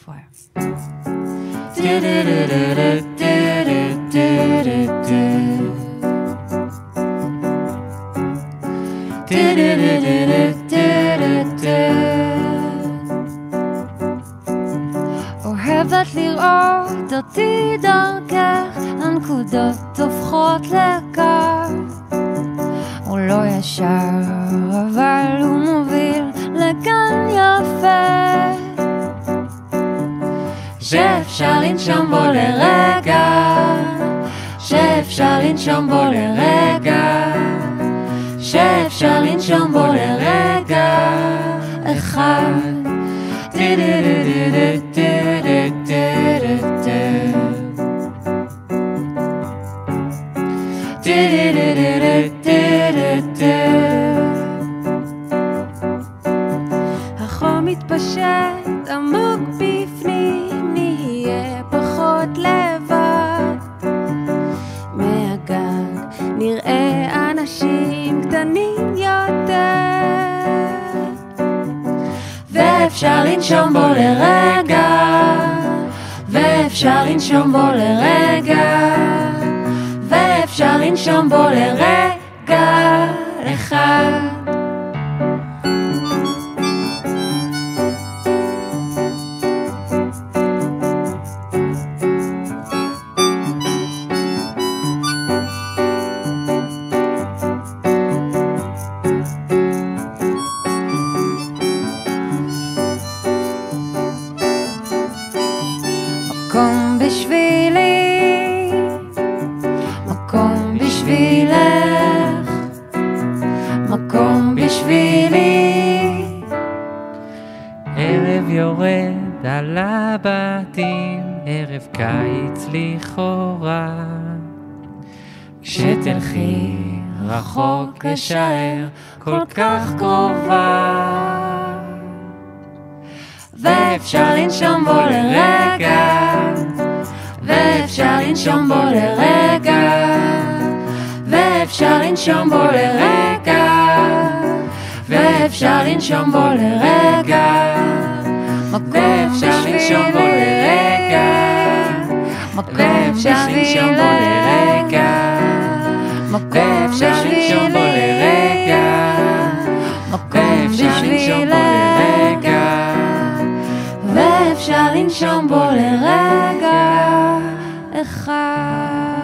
איפה היה? אוהבת לראות אותי דרכך, הנקודות הופכות לקר. הוא לא ישר אבל הוא מוביל לגן יפה שאפשר לנשום בו לרגע, שאפשר לנשום בו לרגע, שאפשר לנשום בו לרגע אחד. החום מתפשט עמוק בפנים, נהיה פחות לבד. מהגג נראה אנשים קטנים יותר, ואפשר לנשום בו לרגע, ואפשר לנשום בו לרגע, ואפשר לנשום בו לרגע אחד. מקום בשבילי, מקום בשבילך, מקום בשבילי. ערב יורד על הבתים, ערב קיץ לכאורה. כשתלכי רחוק אשאר כל כך קרובה, ואפשר לנשום בו לרגע, ואפשר לנשום בו לרגע, ואפשר לנשום בו לרגע, ואפשר לנשום בו לרגע. ואפשר לנשום בו לרגע, ואפשר לנשום בו לרגע, ואפשר לנשום בו לרגע, ואפשר לנשום בו לרגע, ואפשר לנשום בו לרגע אחד.